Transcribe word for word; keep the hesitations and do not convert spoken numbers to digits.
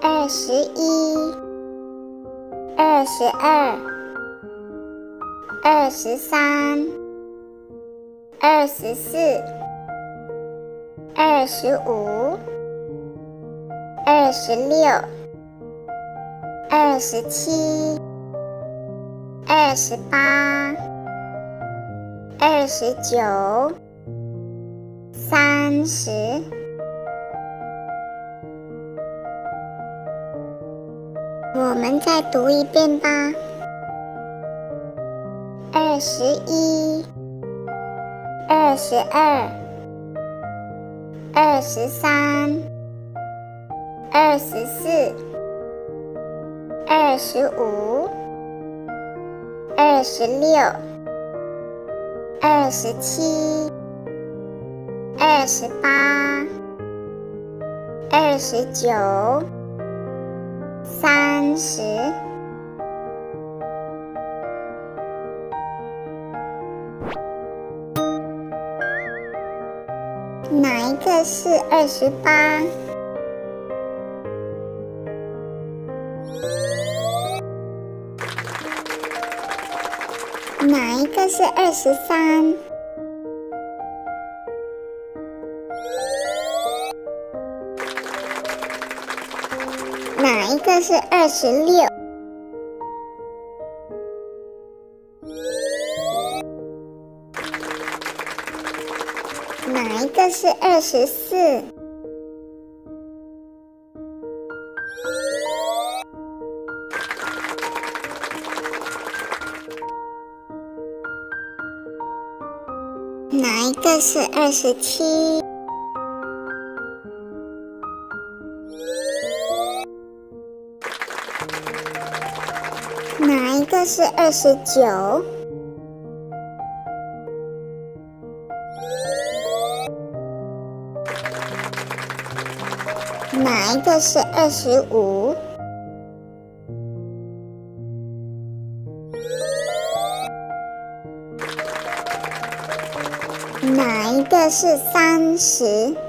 二十一，二十二，二十三，二十四，二十五，二十六，二十七，二十八，二十九，三十。我们再读一遍吧。二十一，二十二，二十三，二十四，二十五，二十六，二十七，二十八，二十九，三十。哪一个是二十八？哪一个是二十三？哪一个是二十六？哪一个是二十四？哪一个是二十七？哪一个是二十九？哪一个是二十五？哪一个是三十？